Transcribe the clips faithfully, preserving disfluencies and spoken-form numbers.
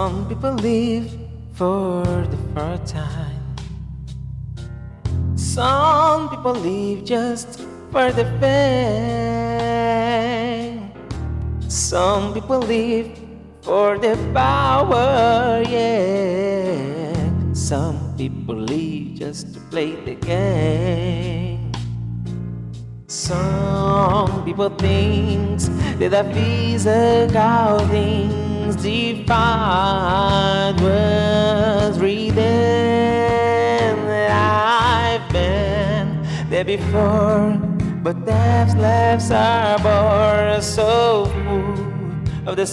Some people live for the first time. Some people live just for the fame. Some people live for the power, yeah. Some people live just to play the game. Some people think that the physical things define what's written. I've been there before, but death's lives are born so full of the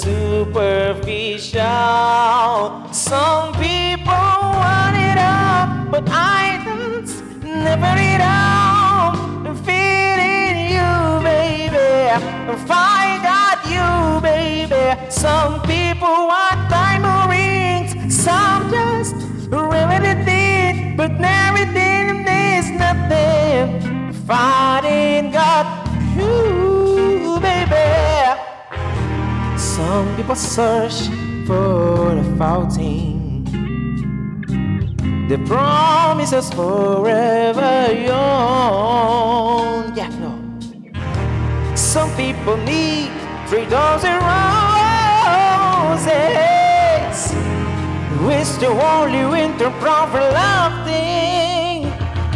superficial. Some people want it all, but I don't, never it all. Fit in you, baby, find out you, baby. Some people want diamond rings, some just really did, but everything is nothing. Finding God, you, baby. Some people search for the fountain, the promises forever young. Yeah, no. Some people need three dozen roses, wish the only winter proper love thing.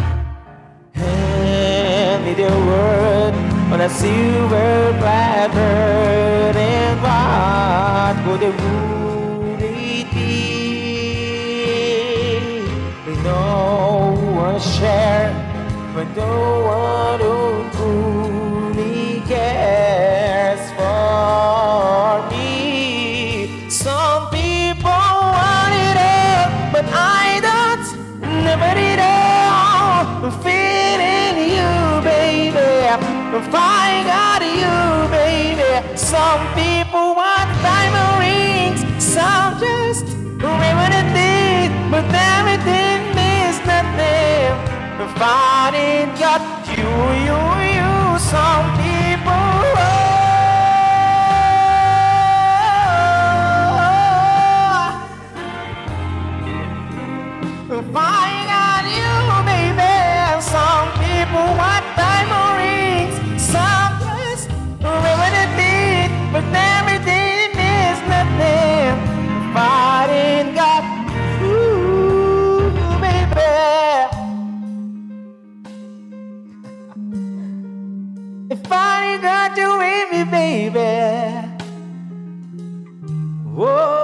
Hand me the word on a silver platter, and what would it really be? No one share, but no one who truly cares for me. Some people want it all, but I don't, never it all. Fit in you, baby, find out you, baby. Some people want diamond rings, some just remember it, but everything means nothing. Finding God, you, you, you. Some people, oh, find out you, baby. Some people want diamond rings, some just remember it, but everything means nothing. Finding God, ooh, baby. If I got you with me, baby. Whoa.